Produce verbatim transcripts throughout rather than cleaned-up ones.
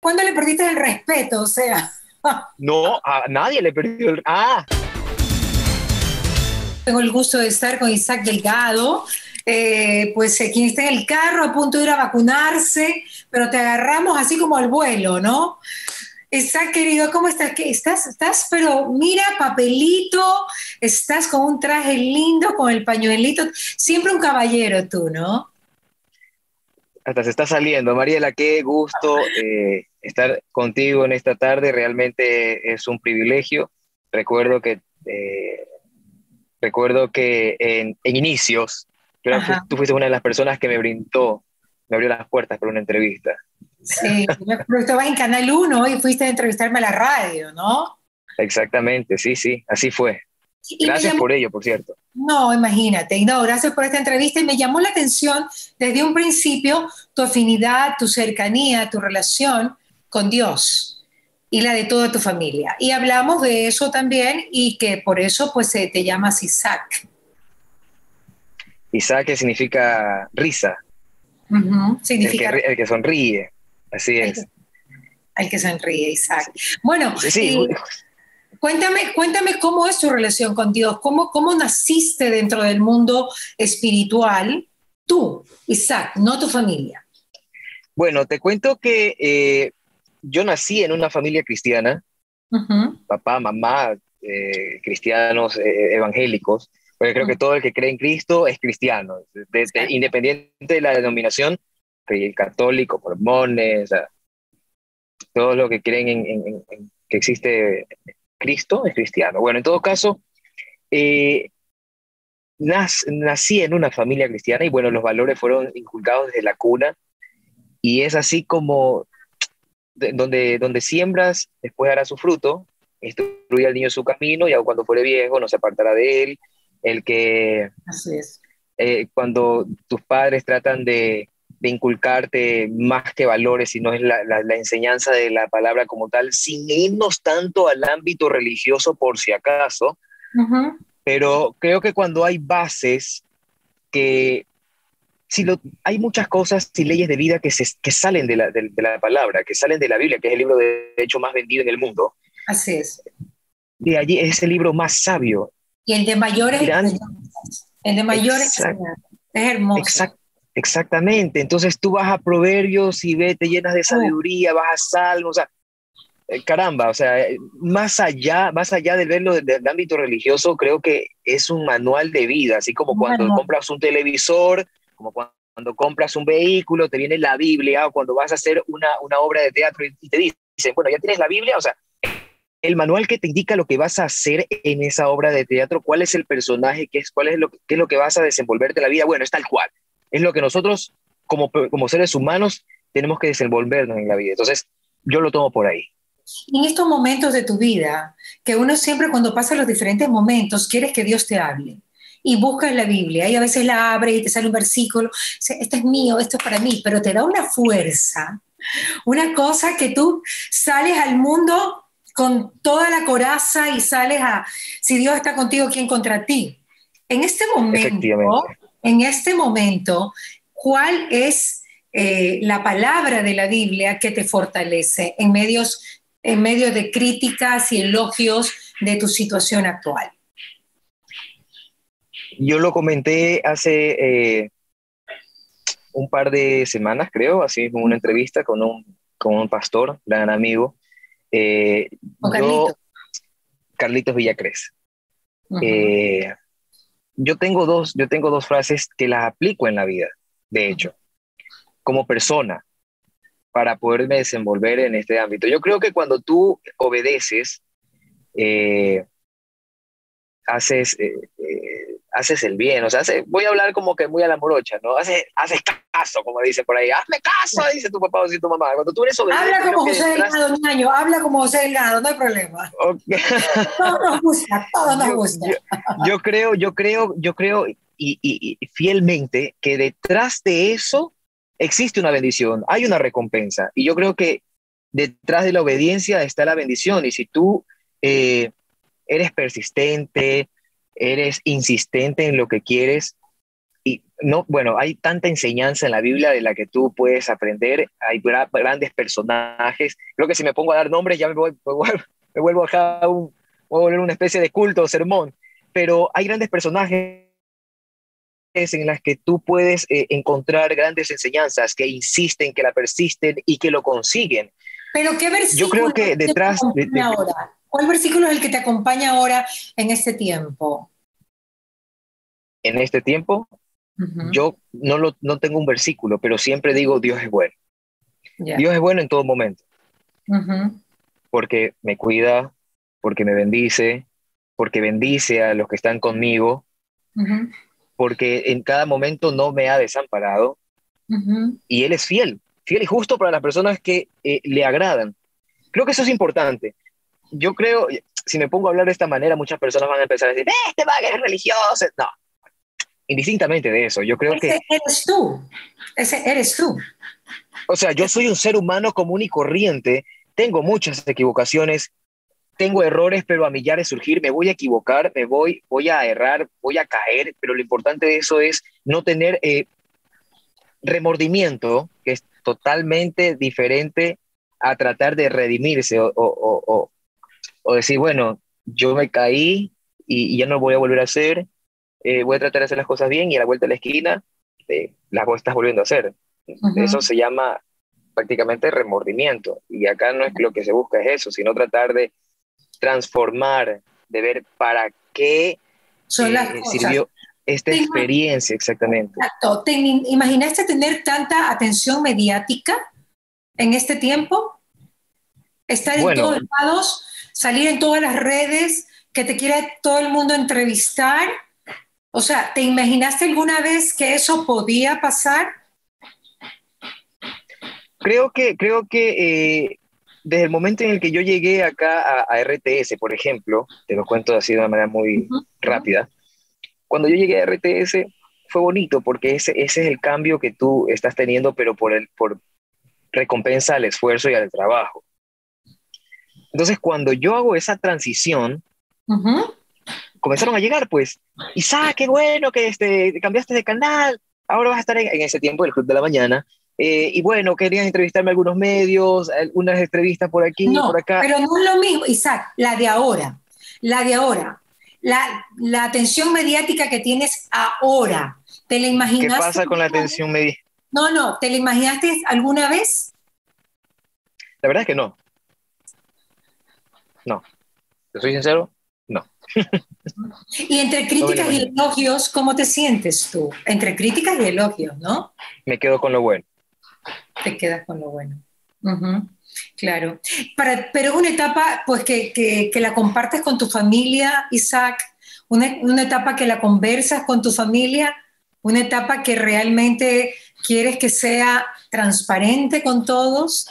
¿cuándo le perdiste el respeto? O sea... No, a nadie le perdió el... Ah, Tengo el gusto de estar con Isaac Delgado, eh, pues eh, quien está en el carro a punto de ir a vacunarse, pero te agarramos así como al vuelo, ¿no? Isaac, querido, ¿cómo estás? ¿Qué? ¿Estás, estás, pero mira, papelito, estás con un traje lindo, con el pañuelito, siempre un caballero tú, ¿no? hasta se está saliendo. Mariela, qué gusto eh, estar contigo en esta tarde. Realmente es un privilegio. Recuerdo que, eh, recuerdo que en, en inicios, tú, eras- Ajá. tú fuiste una de las personas que me brindó, me abrió las puertas para una entrevista. Sí, pero estabas en Canal Uno y fuiste a entrevistarme a la radio, ¿no? Exactamente, sí, sí, así fue. Y me Gracias llamó, por ello, por cierto. no, imagínate, y no, gracias por esta entrevista y me llamó la atención desde un principio tu afinidad, tu cercanía, tu relación con Dios y la de toda tu familia. Y hablamos de eso también y que por eso pues eh, te llamas Isaac. Isaac, que significa risa, Ujú, el que, significa ri- el que sonríe. Así el que, es. el que sonríe, Isaac. Bueno, Sí, y cuéntame, cuéntame cómo es tu relación con Dios, cómo, cómo naciste dentro del mundo espiritual, tú, Isaac, no tu familia. bueno, te cuento que eh, yo nací en una familia cristiana, Ujú. papá, mamá, eh, cristianos eh, evangélicos, porque creo que todo el que cree en Cristo es cristiano, de- de- independiente de la denominación, que católico, mormones, o sea, todos los que creen en, en- en- en que existe Cristo es cristiano. Bueno, en todo caso, eh, nas- nací en una familia cristiana y bueno, los valores fueron inculcados desde la cuna y es así como de- donde, donde siembras, después dará su fruto, instruye al niño su camino y aun cuando fuere viejo no se apartará de él. El que Así es. eh, cuando tus padres tratan de, de inculcarte más que valores, sino es la, la, la enseñanza de la palabra como tal, sin irnos tanto al ámbito religioso por si acaso, Ujú. pero creo que cuando hay bases que si lo, hay muchas cosas y leyes de vida que, se, que salen de la, de, de la palabra, que salen de la Biblia, que es el libro de hecho más vendido en el mundo. Así es. De allí es el libro más sabio. Y el de mayores Dirán, enseñanzas. El de mayores exact, enseñanzas. Es hermoso. exact, exactamente. Entonces tú vas a Proverbios y ve, te llenas de Oh, sabiduría, vas a Salmos, o sea, eh, caramba, o sea, eh, más allá, más allá de verlo del, del ámbito religioso, creo que es un manual de vida, así como cuando bueno, compras un televisor, como cuando, cuando compras un vehículo, te viene la Biblia, o cuando vas a hacer una, una obra de teatro y, y te dicen, bueno, ya tienes la Biblia, o sea, el manual que te indica lo que vas a hacer en esa obra de teatro, cuál es el personaje, qué es, cuál es lo, qué es lo que vas a desenvolverte en la vida, bueno, es tal cual. Es lo que nosotros, como, como seres humanos, tenemos que desenvolvernos en la vida. Entonces, yo lo tomo por ahí. en estos momentos de tu vida, que uno siempre cuando pasa los diferentes momentos, quieres que Dios te hable. Y buscas la Biblia y a veces la abres y te sale un versículo, esto es mío, esto es para mí, pero te da una fuerza, una cosa que tú sales al mundo con toda la coraza y sales a, si Dios está contigo, ¿quién contra ti? En este momento, Efectivamente. en este momento, ¿cuál es eh, la palabra de la Biblia que te fortalece en medios, en medio de críticas y elogios de tu situación actual? Yo lo comenté hace eh, un par de semanas, creo, así en una entrevista con un, con un pastor, gran amigo. Eh, Con Carlito. yo, Carlitos Villacrés. Uh-huh. Eh, yo, tengo dos, yo tengo dos frases que las aplico en la vida, de hecho, como persona, para poderme desenvolver en este ámbito. Yo creo que cuando tú obedeces, eh, haces, eh, eh, haces el bien, o sea, hace, voy a hablar como que muy a la morocha, ¿no? Haces, haces caso, como dicen por ahí, hazme caso, dice tu papá o dice tu mamá. Cuando tú eres Habla obediente, creo como que José detrás... Delgado, Ñaño, habla como José Delgado, no hay problema. Okay. Todo nos gusta, todo nos yo, gusta. yo, yo creo, yo creo, yo creo y, y, y fielmente que detrás de eso existe una bendición, hay una recompensa. Y yo creo que detrás de la obediencia está la bendición. Y si tú eh, eres persistente, eres insistente en lo que quieres y no, bueno, hay tanta enseñanza en la Biblia de la que tú puedes aprender, hay gra grandes personajes, creo que si me pongo a dar nombres ya me, voy, me, vuelvo, me vuelvo acá un, voy a volver una especie de culto o sermón, pero hay grandes personajes en las que tú puedes eh, encontrar grandes enseñanzas que insisten, que la persisten y que lo consiguen. Pero ¿qué Yo versículo creo que te detrás de, acompaña de, ahora? ¿Cuál versículo es el que te acompaña ahora en este tiempo? en este tiempo, Uh-huh. yo no, lo, no tengo un versículo, pero siempre digo Dios es bueno. Yeah. Dios es bueno en todo momento, Uh-huh. porque me cuida, porque me bendice, porque bendice a los que están conmigo, Uh-huh. porque en cada momento no me ha desamparado, Uh-huh. y Él es fiel, fiel y justo para las personas que eh, le agradan. Creo que eso es importante. Yo creo, si me pongo a hablar de esta manera, muchas personas van a empezar a decir, "Eh, este man es religioso". No, indistintamente de eso, yo creo que, Ese eres tú. Ese eres tú. o sea, yo soy un ser humano común y corriente, tengo muchas equivocaciones, tengo errores, pero a millar de surgir, me voy a equivocar, me voy, voy a errar, voy a caer, pero lo importante de eso es no tener eh, remordimiento, que es totalmente diferente a tratar de redimirse o, o, o, o decir, bueno, yo me caí y, y ya no lo voy a volver a hacer, eh, voy a tratar de hacer las cosas bien y a la vuelta de la esquina eh, las estás volviendo a hacer. Uh-huh. Eso se llama prácticamente remordimiento. Y acá no es que lo que se busca es eso, sino tratar de transformar, de ver para qué Son las eh, cosas. sirvió esta ¿Te, experiencia exactamente. exacto. ¿Te imaginaste tener tanta atención mediática en este tiempo? Estar en todos Bueno, lados, salir en todas las redes, que te quiera todo el mundo entrevistar. O sea, ¿te imaginaste alguna vez que eso podía pasar? creo que, creo que eh, desde el momento en el que yo llegué acá a, a R T S, por ejemplo, te lo cuento así de una manera muy Uh-huh. rápida, cuando yo llegué a R T S fue bonito porque ese, ese es el cambio que tú estás teniendo, pero por, el, por recompensa al esfuerzo y al trabajo. Entonces, cuando yo hago esa transición, Uh-huh. comenzaron a llegar, pues, Isaac, qué bueno que este, cambiaste de canal, ahora vas a estar en, en ese tiempo del Club de la Mañana, eh, y bueno, querían entrevistarme a algunos medios, algunas entrevistas por aquí, por No, acá. pero no es lo mismo, Isaac, la de ahora, la de ahora, la, la atención mediática que tienes ahora, ¿te la ¿Qué imaginaste pasa con la alguna vez? atención media? No, no, ¿te la imaginaste alguna vez? La verdad es que no, no, te soy sincero, no, Y entre no me lo críticas y imagino. elogios, ¿cómo te sientes tú? Entre críticas y elogios, ¿no? Me quedo con lo bueno. Te quedas con lo bueno. Ujú, claro. Para, pero es una etapa pues que, que, que la compartes con tu familia, Isaac, una, una etapa que la conversas con tu familia, una etapa que realmente quieres que sea transparente con todos.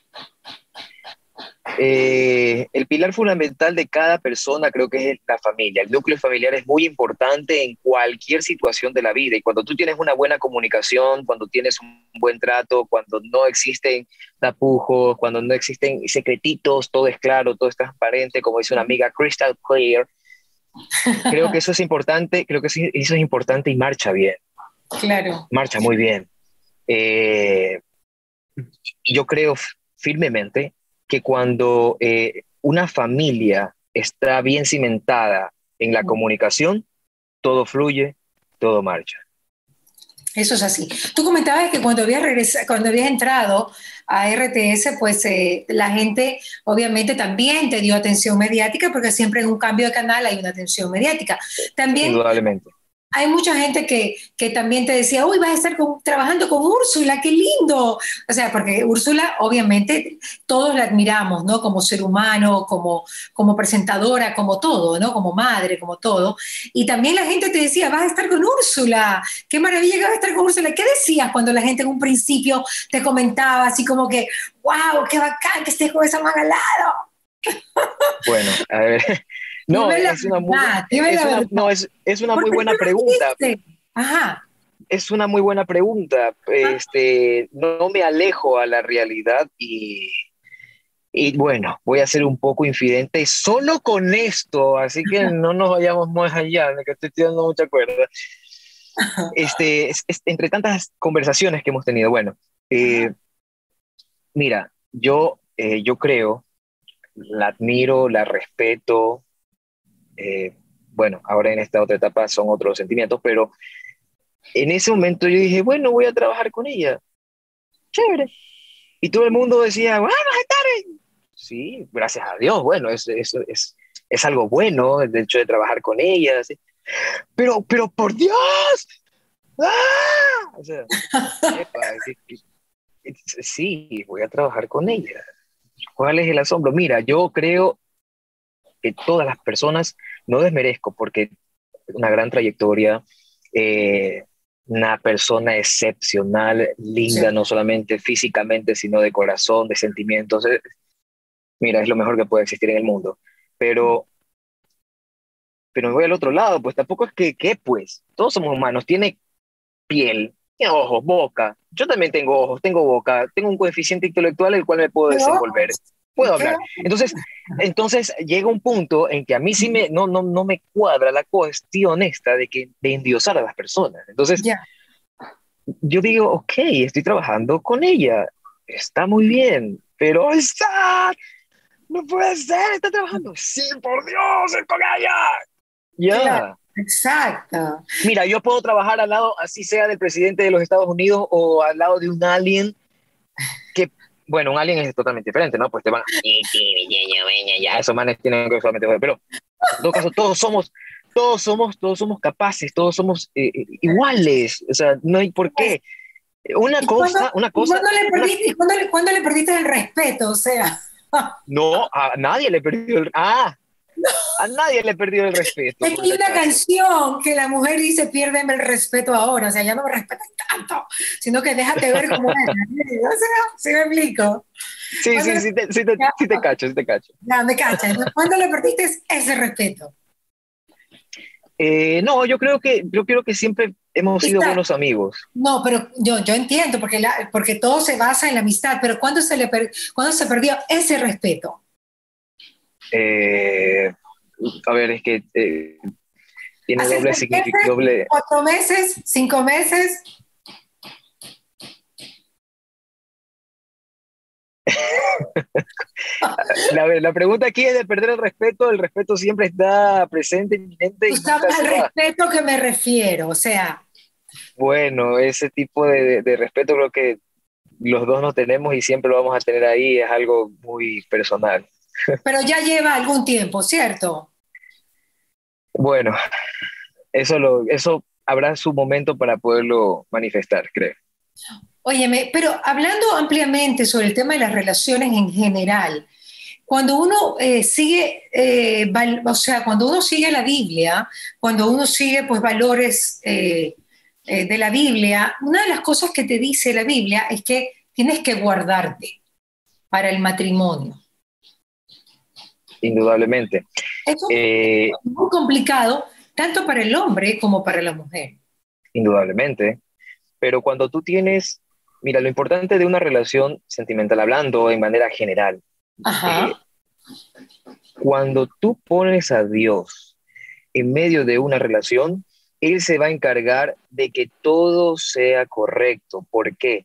Eh, el pilar fundamental de cada persona creo que es la familia. El núcleo familiar es muy importante en cualquier situación de la vida y cuando tú tienes una buena comunicación, cuando tienes un buen trato, cuando no existen tapujos, cuando no existen secretitos, todo es claro, todo es transparente, como dice una amiga, crystal clear, creo que eso es importante, creo que eso es importante y marcha bien, Claro. marcha muy bien. Eh, yo creo firmemente que cuando eh, una familia está bien cimentada en la comunicación, todo fluye, todo marcha. Eso es así. Tú comentabas que cuando habías, regresado, cuando habías entrado a R T S, pues eh, la gente obviamente también te dio atención mediática, porque siempre en un cambio de canal hay una atención mediática. También Indudablemente. hay mucha gente que, que también te decía, uy, vas a estar con, trabajando con Úrsula, qué lindo. O sea, porque Úrsula, obviamente, todos la admiramos, ¿no? Como ser humano, como, como presentadora, como todo, ¿no? Como madre, como todo. Y también la gente te decía, vas a estar con Úrsula, qué maravilla que vas a estar con Úrsula. ¿Qué decías cuando la gente en un principio te comentaba así como que, wow, qué bacán que estés con esa man al lado? Bueno, a ver, no, Dime la es una muy, verdad, dime es la una, verdad. no, es, es una ¿Por muy qué buena no lo pregunta. dijiste? Ajá. Es una muy buena pregunta. Este, no me alejo a la realidad y, y bueno, voy a ser un poco infidente solo con esto, así que no nos vayamos más allá, de que estoy tirando mucha cuerda. este, es- es- entre tantas conversaciones que hemos tenido, bueno, eh, mira, yo, eh, yo creo, la admiro, la respeto, eh, bueno, ahora en esta otra etapa son otros sentimientos, pero en ese momento yo dije, bueno, voy a trabajar con ella, chévere. Y todo el mundo decía, bueno, sí, gracias a Dios, bueno, es, es, es, es algo bueno el hecho de trabajar con ella, ¿sí? Pero, pero por Dios, ¡ah! O sea, epa, que- que- sí, voy a trabajar con ella. ¿Cuál es el asombro? Mira, yo creo que todas las personas, no desmerezco porque una gran trayectoria, eh, una persona excepcional, Sí. linda, no solamente físicamente, sino de corazón, de sentimientos. Eh, mira, es lo mejor que puede existir en el mundo. Pero, pero me voy al otro lado, pues tampoco es que, ¿qué pues? Todos somos humanos, tiene piel, tiene ojos, boca. Yo también tengo ojos, tengo boca, tengo un coeficiente intelectual el cual me puedo ¿Qué desenvolver, ojos? puedo ¿Qué hablar. Entonces, entonces llega un punto en que a mí sí me, no, no, no me cuadra la cuestión esta de, que, de endiosar a las personas. Entonces, Ya, yo digo, ok, estoy trabajando con ella, está muy bien, pero está, no puede ser, está trabajando. Sí, por Dios, es con ella. claro, Ya. exacto. Mira, yo puedo trabajar al lado, así sea del presidente de los Estados Unidos o al lado de un alien que, bueno, un alien es totalmente diferente, ¿no? Pues te van a... Ya, esos manes tienen que solamente... Pero en todo caso, todos somos, todos somos, todos somos capaces, todos somos eh, eh, iguales. O sea, no hay por Pues, qué. Una ¿y cuándo, cosa, una y cosa, cuándo le una... perdiste, y cuándo le, cuándo le perdiste el respeto? O sea, No, a nadie le perdió el... Ah, a nadie le perdió el respeto, es que por hay si una acaso. canción que la mujer dice, piérdeme el respeto ahora, o sea, ya no me respetas tanto, sino que déjate ver cómo eres. O sea, ¿sí me explico? Sí, ¿Cuándo sí, le, sí te, sí te, ya, sí te cacho, sí te cacho. ya me cachas? Entonces, ¿cuándo le perdiste ese respeto? Eh, no, yo creo que, yo creo que siempre hemos sido Está, buenos amigos. no, pero yo, yo entiendo, porque, la, porque todo se basa en la amistad, pero ¿cuándo se, le per, ¿cuándo se perdió ese respeto? Eh, a ver, es que eh, tiene ¿Hace doble tres significado, meses, doble... cuatro meses, cinco meses? La, la pregunta aquí es de perder el respeto. El respeto siempre está presente, inminente Tú y sabes nunca al se va. respeto que me refiero, o sea, Bueno, ese tipo de, de respeto creo que los dos no tenemos y siempre lo vamos a tener ahí. Es algo muy personal. pero ya lleva algún tiempo, ¿cierto? Bueno, eso, lo, eso habrá su momento para poderlo manifestar, creo. Óyeme, pero hablando ampliamente sobre el tema de las relaciones en general, cuando uno eh, sigue, eh, val, o sea, cuando uno sigue la Biblia, cuando uno sigue pues valores eh, eh, de la Biblia, una de las cosas que te dice la Biblia es que tienes que guardarte para el matrimonio. Indudablemente. Eso Eh, es muy complicado, tanto para el hombre como para la mujer. indudablemente. Pero cuando tú tienes, mira, lo importante de una relación sentimental, hablando en manera general, eh, Ajá. cuando tú pones a Dios en medio de una relación, Él se va a encargar de que todo sea correcto. ¿Por qué?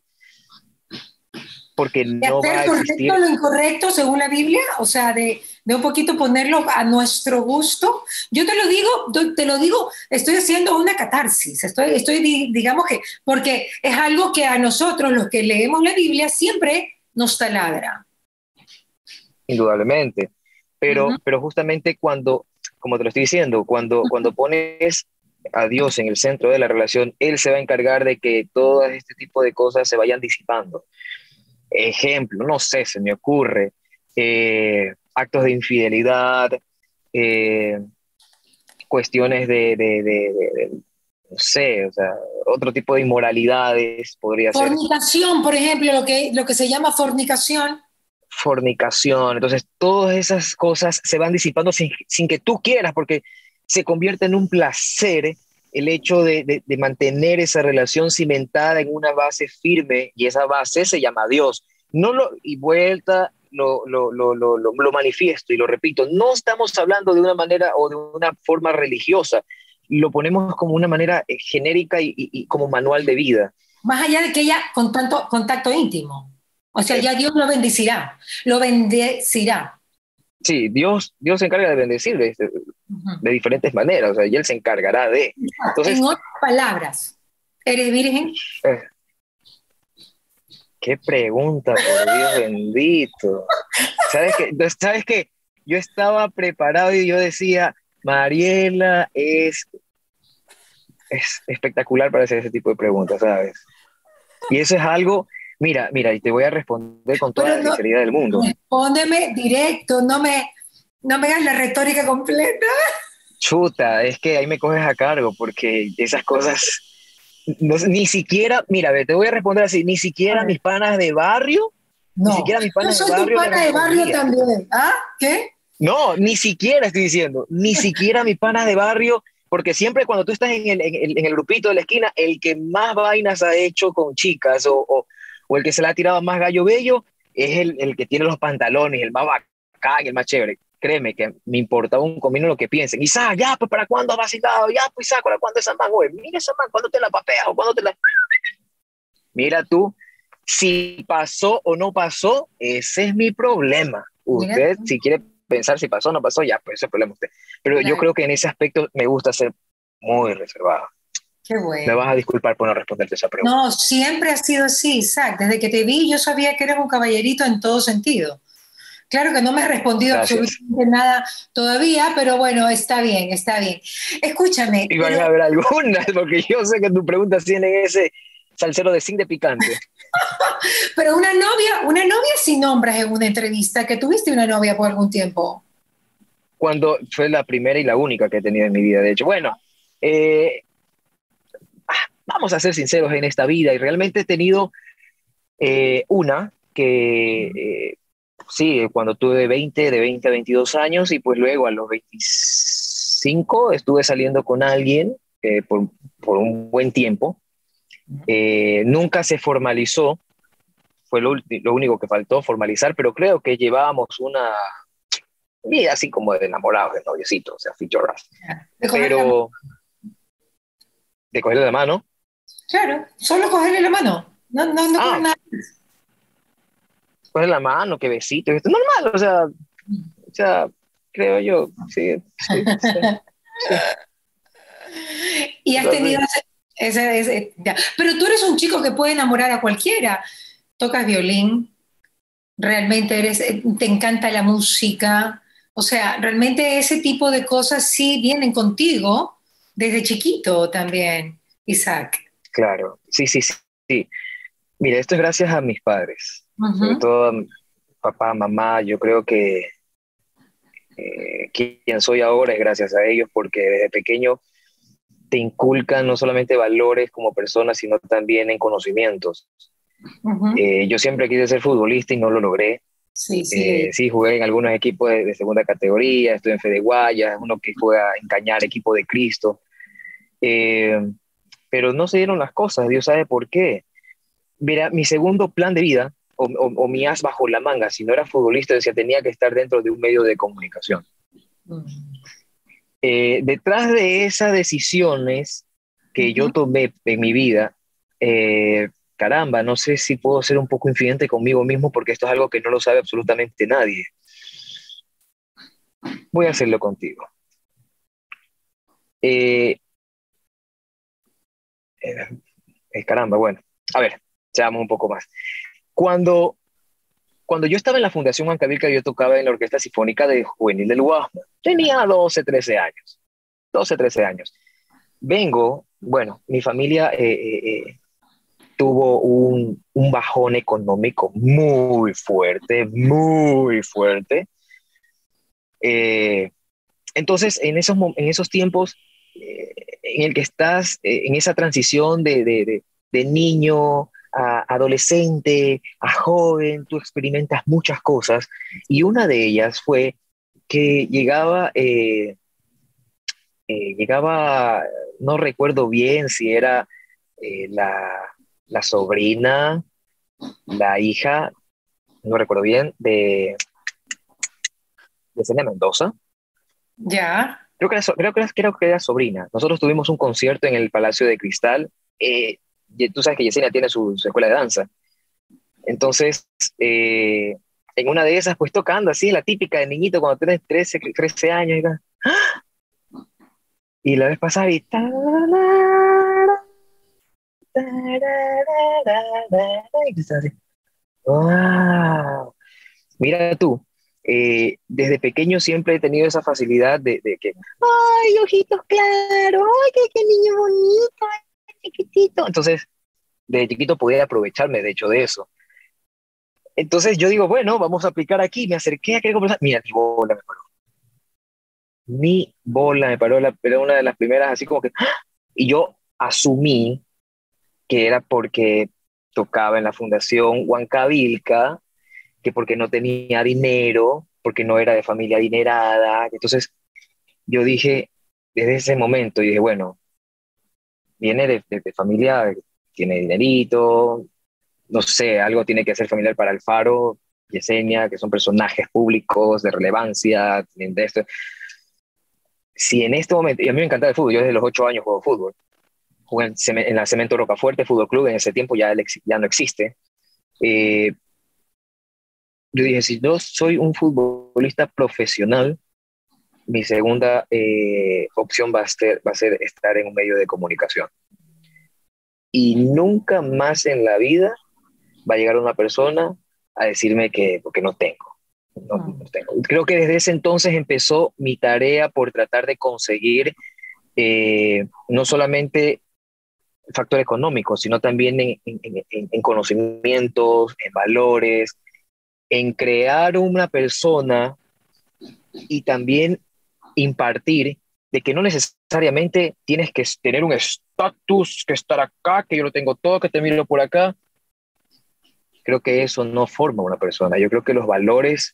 Porque De no va hacer a correcto existir, lo incorrecto según la Biblia, o sea, de, de un poquito ponerlo a nuestro gusto. Yo te lo digo, te lo digo, estoy haciendo una catarsis, estoy, estoy digamos que, porque es algo que a nosotros, los que leemos la Biblia, siempre nos taladra. indudablemente. Uh -huh. Pero, pero justamente cuando, como te lo estoy diciendo, cuando, cuando pones a Dios en el centro de la relación, Él se va a encargar de que todo este tipo de cosas se vayan disipando. Ejemplo, no sé, se me ocurre, eh, actos de infidelidad, eh, cuestiones de, de, de, de, de, no sé, o sea, otro tipo de inmoralidades podría ser Fornicación, por ejemplo, lo que, lo que se llama fornicación. fornicación. Entonces, todas esas cosas se van disipando sin, sin que tú quieras, porque se convierte en un placer el hecho de, de, de mantener esa relación cimentada en una base firme, y esa base se llama Dios. No lo, y vuelta, lo, lo, lo, lo, lo, lo manifiesto y lo repito, no estamos hablando de una manera o de una forma religiosa. lo ponemos como una manera eh, genérica y, y, y como manual de vida. Más allá de que ella con tanto contacto íntimo. O sea, Eh, ya Dios lo bendecirá, lo bendecirá. sí, Dios, Dios se encarga de bendecir de, de, Ujú. de diferentes maneras, o sea, y Él se encargará de. En Entonces, otras palabras, ¿eres virgen? eh, qué pregunta, por Dios bendito. ¿Sabes qué? ¿Sabes qué? Yo estaba preparado y yo decía, Mariela es, es espectacular para hacer ese tipo de preguntas, ¿sabes? Y eso es algo, mira, mira, y te voy a responder con toda Pero la no, sinceridad del mundo. respóndeme directo, no me, no me hagas la retórica completa. Chuta, es que ahí me coges a cargo, porque esas cosas, no, ni siquiera, mira, ve, te voy a responder así, ni A siquiera ver, mis panas de barrio, ni no, siquiera mis yo panas de soy tu barrio le pana de barrio respondía. también. ¿Ah? ¿Qué? No, ni siquiera estoy diciendo, ni siquiera mis panas de barrio, porque siempre cuando tú estás en el, en el, en el grupito de la esquina, el que más vainas ha hecho con chicas o, o, o el que se le ha tirado más gallo bello es el, el que tiene los pantalones, el más bacán, el más chévere. Créeme que me importaba un comino lo que piensen. Isa, ya, pues ¿para cuándo has vacilado? Ya, pues Isa, ¿para cuándo esa man? Oye, mira esa man, ¿cuándo te la papeas o cuándo te la...? Mira tú, si pasó o no pasó, ese es mi problema. Mira, Usted, si quiere pensar si pasó o no pasó, ya, pues ese es el problema de usted. Pero yo claro, creo que en ese aspecto me gusta ser muy reservado. qué Me vas a bueno. disculpar por no responderte esa pregunta. No, siempre ha sido así, Isaac. Desde que te vi yo sabía que eres un caballerito en todo sentido. Claro que no me has respondido Gracias. absolutamente nada todavía, pero bueno, está bien, está bien. Escúchame, Y van a pero, haber algunas, porque yo sé que tu pregunta tiene ese salsero de zinc de picante. pero una novia, una novia sin nombras en una entrevista, que tuviste una novia por algún tiempo. Cuando fue la primera y la única que he tenido en mi vida, de hecho. Bueno, eh, vamos a ser sinceros en esta vida y realmente he tenido eh, una que, eh, sí, cuando tuve veinte de veinte a veintidós años y pues luego a los veinticinco estuve saliendo con alguien eh, por, por un buen tiempo. Eh, nunca se formalizó, fue lo, lo único que faltó formalizar, pero creo que llevábamos una vida así como de enamorados, de noviecitos, o sea, fichoras. De cogerle la mano. Pero de cogerle la mano. Claro, solo cogerle la mano. No, no, no coger Ah, nada. cogerle la mano, qué besito, esto normal, o sea, o sea, creo yo, sí, sí, sí, sí, Y es has tenido así. ese, ese- ese- ya. Pero tú eres un chico que puede enamorar a cualquiera. Tocas violín, realmente eres, eh, te encanta la música. O sea, realmente ese tipo de cosas sí vienen contigo desde chiquito también, Isaac. Claro, sí, sí, sí, sí. Mira, esto es gracias a mis padres, sobre Ujú, todo a mi papá, mamá, yo creo que eh, quien soy ahora es gracias a ellos porque desde pequeño te inculcan no solamente valores como persona, sino también en conocimientos. ujú. Eh, yo siempre quise ser futbolista y no lo logré. Sí, sí. Eh, sí, jugué en algunos equipos de, de segunda categoría, estuve en Fede Guayas, uno que juega en Cañar, equipo de Cristo, eh, pero no se dieron las cosas, Dios sabe por qué. Mira, mi segundo plan de vida, o, o, o mi as bajo la manga, si no era futbolista, decía, tenía que estar dentro de un medio de comunicación. Mm. Eh, detrás de esas decisiones que yo Ujú. tomé en mi vida, eh, caramba, no sé si puedo ser un poco infidente conmigo mismo porque esto es algo que no lo sabe absolutamente nadie. Voy a hacerlo contigo. Eh, eh, eh, caramba, bueno, a ver, seamos un poco más. Cuando, cuando yo estaba en la Fundación Huancavilca, yo tocaba en la Orquesta Sinfónica de Juvenil del Guasmo. Tenía doce trece años, doce trece años. Vengo, bueno, mi familia eh, eh, eh, tuvo un, un bajón económico muy fuerte, muy fuerte. Eh, entonces, en esos, en esos tiempos eh, en el que estás eh, en esa transición de, de, de, de niño a adolescente, a joven, tú experimentas muchas cosas y una de ellas fue que llegaba, eh, eh, llegaba, no recuerdo bien si era eh, la, la sobrina, la hija, no recuerdo bien, de, de Celia Mendoza. Ya. creo que era, so- creo que era, creo que era sobrina. Nosotros tuvimos un concierto en el Palacio de Cristal. Eh, y tú sabes que Yesenia tiene su, su escuela de danza. Entonces, eh, en una de esas, pues tocando así, la típica de niñito cuando tienes trece trece años. Y, ca- y la vez pasada, y... tararara, tararara, y tú estás así, ¡wow! Mira tú, eh, desde pequeño siempre he tenido esa facilidad de, de que, ¡ay, ojitos claros! ¡Ay, qué, qué niño bonito! ¡Ay, chiquitito! Entonces, de chiquito podía aprovecharme, de hecho, de eso. Entonces yo digo, bueno, vamos a aplicar aquí. Me acerqué a querer conversar. Mira, ni bola me paró. Ni bola me paró. La, era una de las primeras, así como que. ¡Ah! Y yo asumí que era porque tocaba en la Fundación Huancavilca, que porque no tenía dinero, porque no era de familia adinerada. Entonces yo dije, desde ese momento, dije, bueno, viene de, de, de familia, tiene dinerito, no sé, algo tiene que ser familiar para Alfaro, Yesenia, que son personajes públicos de relevancia, de esto. Si en este momento, y a mí me encanta el fútbol, yo desde los ocho años juego fútbol, jugué en, en la Cemento Rocafuerte Fútbol Club, en ese tiempo ya, el, ya no existe. Eh, yo dije, si yo soy un futbolista profesional, mi segunda eh, opción va a, ser, va a ser estar en un medio de comunicación. Y nunca más en la vida va a llegar una persona a decirme que porque no tengo. No, no tengo. Creo que desde ese entonces empezó mi tarea por tratar de conseguir eh, no solamente factor económico, sino también en, en, en, en conocimientos, en valores, en crear una persona y también impartir de que no necesariamente tienes que tener un estatus, que estar acá, que yo lo tengo todo, que te miro por acá. Creo que eso no forma una persona. Yo creo que los valores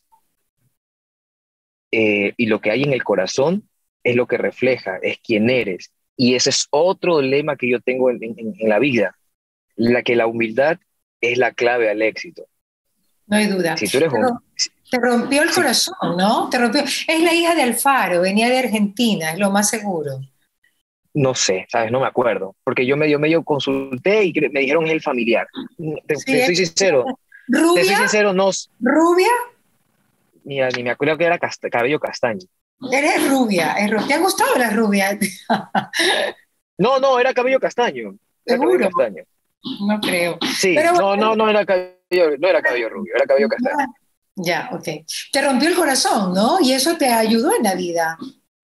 eh, y lo que hay en el corazón es lo que refleja, es quién eres. Y ese es otro lema que yo tengo en, en, en la vida, la que la humildad es la clave al éxito. No hay duda. Si tú eres un... Pero te rompió el Si, corazón, ¿no? Te rompió. Es la hija de Alfaro, venía de Argentina, es lo más seguro. no sé, ¿sabes? No me acuerdo, porque yo medio, medio consulté y me dijeron es el familiar. Te, Sí, te soy sincero, te soy rubia, sincero, no, rubia, ni, ni me acuerdo que era casta, cabello castaño. eres rubia, es rubia. ¿Te han gustado las rubias? No, no, era cabello castaño, era cabello Seguro, castaño. no creo. Sí, Pero no, bueno, no, no era cabello, no era cabello rubio, era cabello castaño. ya, ok. Te rompió el corazón, ¿no? Y eso te ayudó en la vida.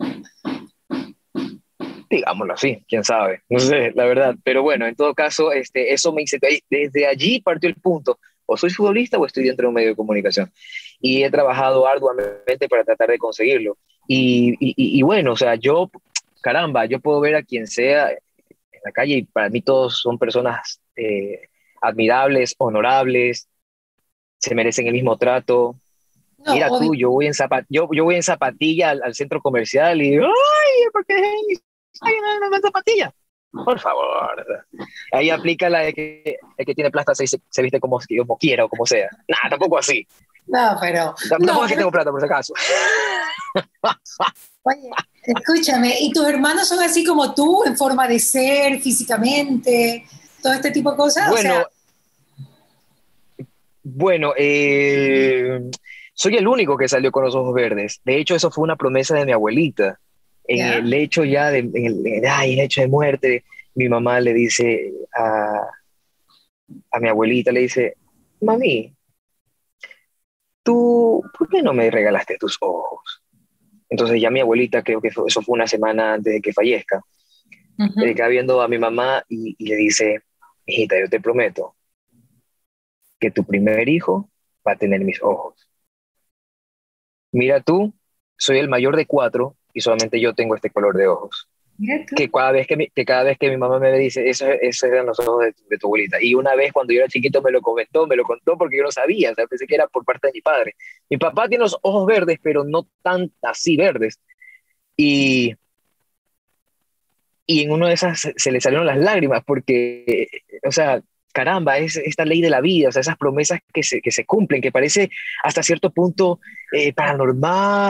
Digámoslo así, quién sabe, no sé, la verdad. Pero bueno, en todo caso, este, eso me hizo, desde allí partió el punto. O soy futbolista o estoy dentro de un medio de comunicación. Y he trabajado arduamente para tratar de conseguirlo. Y, y, y bueno, o sea, yo, caramba, yo puedo ver a quien sea en la calle y para mí todos son personas eh, admirables, honorables, se merecen el mismo trato. No, Mira obvio. tú, yo voy en, zapat yo, yo voy en zapatilla al, al centro comercial y digo, ¡ay! ¿Por qué hay una, una zapatilla? Por favor. Ahí aplica la de que el que tiene plata se, se viste como, como quiera o como sea. Nah, tampoco así. No, pero, Tampoco no, es que pero, tengo plata, por si acaso. oye, escúchame, ¿y tus hermanos son así como tú, en forma de ser, físicamente, todo este tipo de cosas? O sea, Bueno, bueno, eh, soy el único que salió con los ojos verdes. De hecho, eso fue una promesa de mi abuelita. En ¿ya? el lecho ya, de, en el, en, ay, el lecho de muerte, mi mamá le dice a, a mi abuelita, le dice, mami, ¿tú por qué no me regalaste tus ojos? Entonces ya mi abuelita, creo que fue, eso fue una semana antes de que fallezca, le Uh-huh. queda viendo a mi mamá y, y le dice, hijita, yo te prometo que tu primer hijo va a tener mis ojos. Mira tú, soy el mayor de cuatro y solamente yo tengo este color de ojos. Mira tú. Que cada vez que mi, que cada vez que mi mamá me dice, esos eso eran los ojos de, de tu abuelita. Y una vez cuando yo era chiquito me lo comentó, me lo contó porque yo no sabía, o sea, pensé que era por parte de mi padre. Mi papá tiene los ojos verdes, pero no tan así verdes. Y, y en una de esas se, se le salieron las lágrimas porque, o sea, caramba, es esta ley de la vida, o sea, esas promesas que se, que se cumplen, que parece hasta cierto punto eh, paranormal,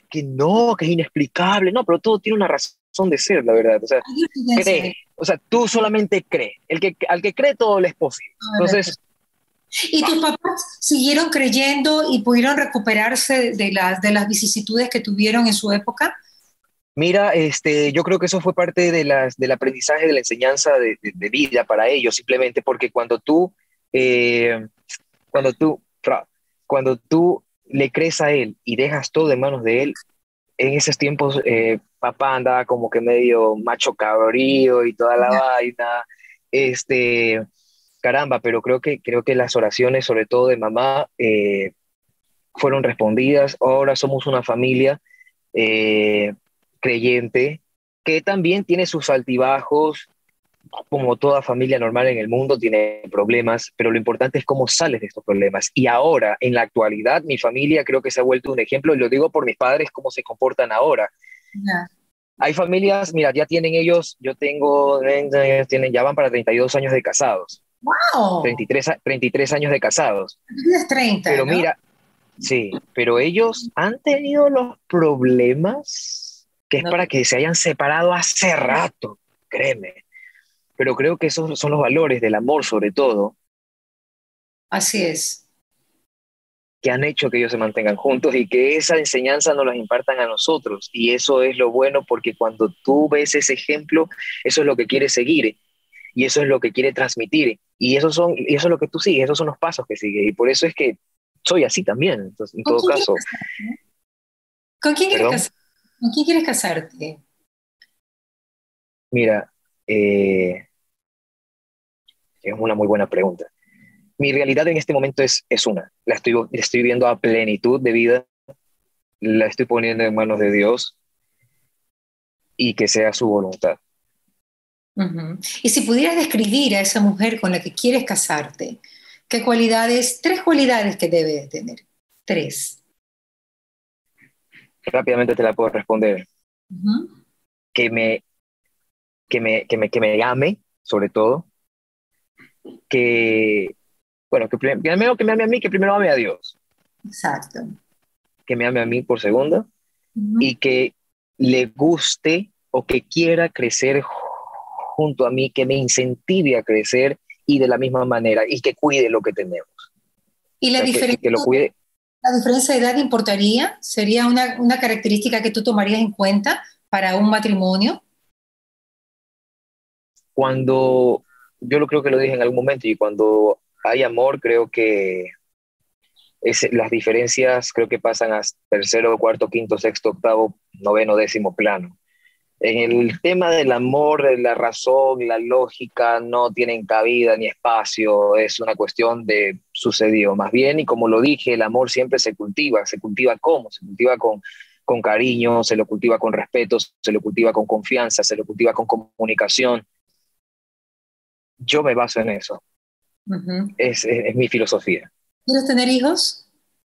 que no, que es inexplicable. No, pero todo tiene una razón de ser, la verdad. O sea, Hay evidencia de cree. O sea, tú solamente cree. El que, al que cree todo le es posible. eso. Entonces, ¿Y tus papás siguieron creyendo y pudieron recuperarse de las, de las vicisitudes que tuvieron en su época? mira, este, yo creo que eso fue parte de las, del aprendizaje, de la enseñanza de, de- de vida para ellos, simplemente porque cuando tú, eh, cuando tú, fra- cuando tú le crees a él y dejas todo en manos de él, en esos tiempos eh, papá andaba como que medio macho cabrío y toda la Ya. vaina, este, caramba, pero creo que, creo que las oraciones, sobre todo de mamá, eh, fueron respondidas. Ahora somos una familia eh, creyente que también tiene sus altibajos, como toda familia normal en el mundo tiene problemas, pero lo importante es cómo sales de estos problemas. Y ahora, en la actualidad, mi familia creo que se ha vuelto un ejemplo, y lo digo por mis padres, cómo se comportan ahora. Ya. Hay familias, mira, ya tienen ellos, yo tengo, ellos tienen, ya van para treinta y dos años de casados, ¡Wow! treinta y tres, a- treinta y tres años de casados. Tienes treinta, Pero ¿no? mira, sí, pero ellos han tenido los problemas que es No para te- que se hayan separado hace rato, créeme. Pero creo que esos son los valores del amor, sobre todo, Así es. que han hecho que ellos se mantengan juntos y que esa enseñanza nos las impartan a nosotros. Y eso es lo bueno, porque cuando tú ves ese ejemplo, eso es lo que quieres seguir y eso es lo que quiere transmitir. Y eso, son, y eso es lo que tú sigues, esos son los pasos que sigues. Y por eso es que soy así también, entonces, en ¿Con todo quién quieres caso. casarte? ¿Con quién quieres Perdón, casarte? ¿Con quién quieres casarte? mira, eh, es una muy buena pregunta. Mi realidad en este momento es, es una. La estoy, la estoy viendo a plenitud de vida, la estoy poniendo en manos de Dios y que sea su voluntad. Ujú. Y si pudieras describir a esa mujer con la que quieres casarte, ¿qué cualidades, tres cualidades que debe de tener? Tres. Rápidamente te la puedo responder. Ujú. Que me, que me, que me, que me ame, sobre todo. Que, bueno, que prim- primero que me ame a mí, que primero ame a Dios. Exacto. Que me ame a mí por segunda. Y Ujú. que le guste o que quiera crecer junto a mí, que me incentive a crecer y de la misma manera, y que cuide lo que tenemos. ¿Y O la sea, que, diferencia, que lo cuide. la diferencia de edad importaría? ¿Sería una, una característica que tú tomarías en cuenta para un matrimonio? Cuando, yo lo creo que lo dije en algún momento, y cuando hay amor, creo que es, las diferencias creo que pasan a tercero, cuarto, quinto, sexto, octavo, noveno, décimo plano. En el tema del amor, la razón, la lógica no tienen cabida ni espacio, es una cuestión de sucedió. Más bien, y como lo dije, el amor siempre se cultiva. ¿Se cultiva cómo? Se cultiva con, con cariño, se lo cultiva con respeto, se lo cultiva con confianza, se lo cultiva con comunicación. Yo me baso en eso, Ujú. es, es, es mi filosofía. ¿Quieres tener hijos?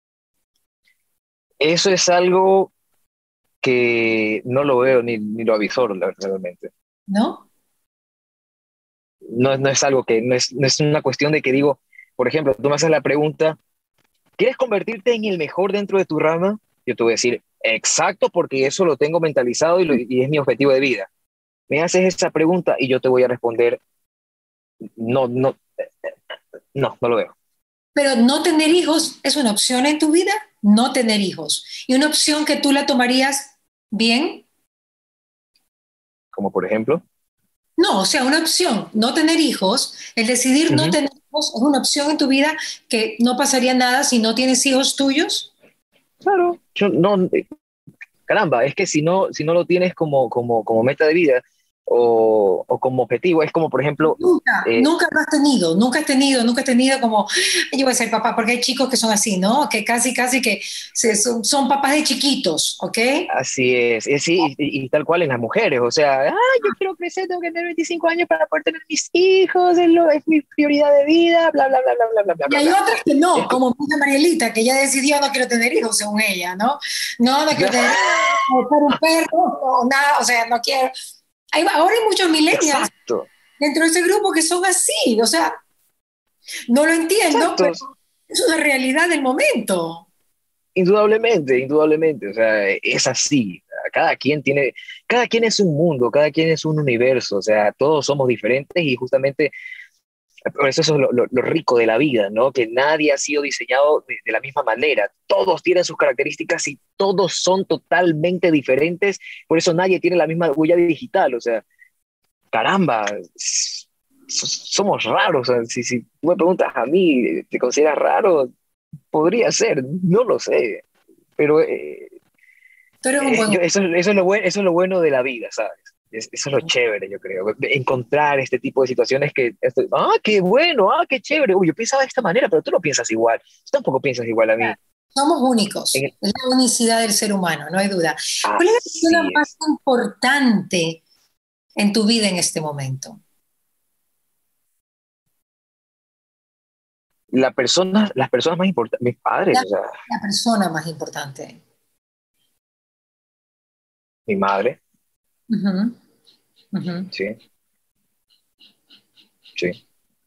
Eso es algo que no lo veo ni, ni lo avisoro realmente. ¿No? No, no es algo que, no es, no es una cuestión de que digo, por ejemplo, tú me haces la pregunta, ¿quieres convertirte en el mejor dentro de tu rama? Yo te voy a decir, exacto, porque eso lo tengo mentalizado y, lo, y es mi objetivo de vida. Me haces esa pregunta y yo te voy a responder, no, no, no, no lo veo. Pero no tener hijos es una opción en tu vida, no tener hijos. Y una opción que tú la tomarías bien, Como por ejemplo, no, o sea, una opción, no tener hijos, el decidir no uh-huh, tener hijos es una opción en tu vida que no pasaría nada si no tienes hijos tuyos. claro, yo no, caramba, es que si no, si no lo tienes como, como, como meta de vida o, o como objetivo, es como por ejemplo, Nunca, eh, nunca lo has tenido, nunca has tenido, nunca has tenido como, yo voy a ser papá, porque hay chicos que son así, ¿no? Que casi, casi que se- son, son papás de chiquitos, ¿ok? así es, es sí, y, y tal cual en las mujeres, o sea, ah, yo quiero crecer, tengo que tener veinticinco años para poder tener mis hijos, es, lo, es mi prioridad de vida, bla, bla, bla, bla, bla, bla, bla, Y bla, hay bla. otras que Es no, que, como mi hija Marielita, que ella decidió no quiero tener hijos, según ella, ¿no? No, no quiero tener hijos, no quiero un perro, no, nada, o sea, no quiero. Hay, ahora hay muchos millennials exacto, dentro de ese grupo que son así, o sea, no lo entiendo, exacto, pero es una realidad del momento. Indudablemente, indudablemente, o sea, es así. Cada quien tiene, cada quien es un mundo, cada quien es un universo, o sea, todos somos diferentes y justamente por eso eso es lo, lo, lo rico de la vida, ¿no? Que nadie ha sido diseñado de, de la misma manera. Todos tienen sus características y todos son totalmente diferentes, por eso nadie tiene la misma huella digital, o sea, caramba, somos raros, o sea, si, si tú me preguntas a mí, ¿te consideras raro? Podría ser, no lo sé, pero eh, Tú eres un eh, buen... yo- eso, eso, es lo bueno, eso es lo bueno de la vida, ¿sabes? Es- eso es lo chévere, yo creo, encontrar este tipo de situaciones que, esto- ah, qué bueno, ah, qué chévere, uy, yo pensaba de esta manera, pero tú no piensas igual, tú tampoco piensas igual a mí. Somos únicos, En- es la unicidad del ser humano, no hay duda. ¿Cuál es la persona así más es. importante en tu vida en este momento? La persona, las personas más importantes, mis padres, La, o sea, la persona más importante. mi madre, Ujú, ujú. sí, sí.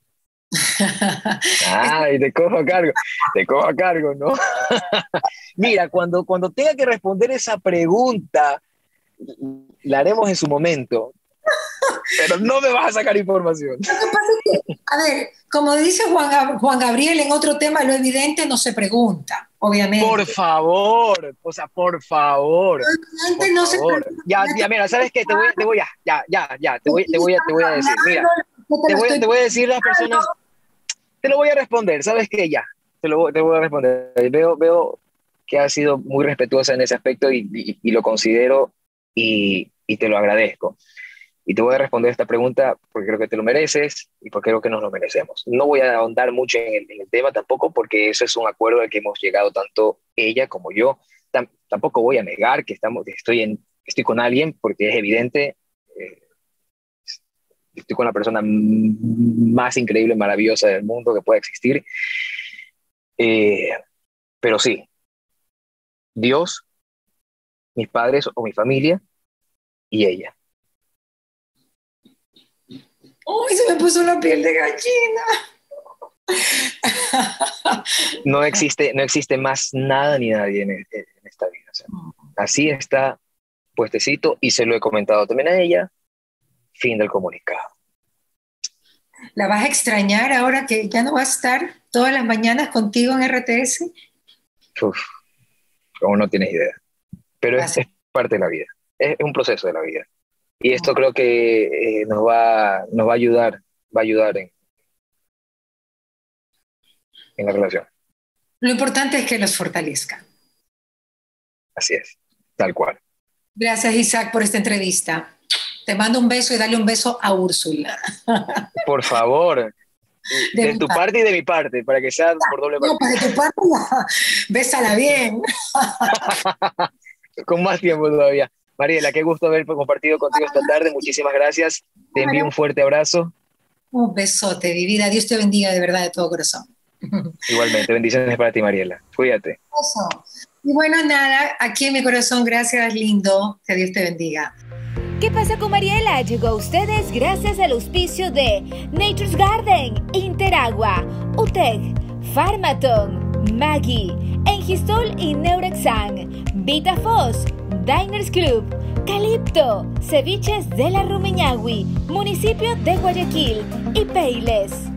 Ay, te cojo a cargo, te cojo a cargo, ¿no? Mira, cuando, cuando tenga que responder esa pregunta, la haremos en su momento, pero no me vas a sacar información. Lo que pasa es que, a ver, como dice Juan, Gab- Juan Gabriel en otro tema, lo evidente no se pregunta, Por obviamente. favor, o sea, por favor, Lo evidente por no se favor. pregunta. Ya, ya, mira, ¿sabes qué? Te voy, te voy a, ya, ya, ya, te voy, te voy a, te voy a decir, mira, Yo te te lo voy a, estoy te voy a decir las personas, te lo voy a responder, ¿sabes qué? Ya, te lo, voy- te voy a responder. Veo, veo que has sido muy respetuosa en ese aspecto y, y- y lo considero y, y te lo agradezco. Y te voy a responder esta pregunta porque creo que te lo mereces y porque creo que nos lo merecemos. No voy a ahondar mucho en el, en el tema tampoco porque eso es un acuerdo al que hemos llegado tanto ella como yo. Tam- tampoco voy a negar que, estamos, que estoy, en, estoy con alguien porque es evidente, eh, estoy con la persona m- más increíble, maravillosa del mundo que pueda existir. Eh, pero sí, Dios, mis padres o mi familia y ella. Uy, se me puso la piel de gallina. No existe, no existe más nada ni nadie en, en esta vida. O sea, así está puestecito y se lo he comentado también a ella. Fin del comunicado. ¿La vas a extrañar ahora que ya no va a estar todas las mañanas contigo en R T S? Uf, como no tienes idea. Pero Va a es, ser. es parte de la vida. Es, es un proceso de la vida. Y esto creo que eh, nos, va, nos va a ayudar, va a ayudar en, en la relación. Lo importante es que los fortalezca. Así es, tal cual. Gracias, Isaac, por esta entrevista. Te mando un beso y dale un beso a Úrsula. Por favor, De de mi tu parte. parte y de mi parte, para que sea por doble No, partida. pues de tu parte, bésala bien. Con más tiempo todavía. Mariela, qué gusto haber compartido contigo esta tarde. Muchísimas gracias. Te envío un fuerte abrazo. Un besote, mi vida. Dios te bendiga de verdad, de todo corazón. Igualmente, bendiciones para ti, Mariela. Cuídate. Eso. Y bueno, nada, aquí en mi corazón, gracias, lindo. Que Dios te bendiga. ¿Qué pasa con Mariela? Llegó a ustedes gracias al auspicio de Nature's Garden, Interagua, U T E C, Pharmaton, Maggi, Engistol y Neurexan, VitaFoss, Diners Club, Calipto, Ceviches de la Rumiñahui, Municipio de Guayaquil y Payless.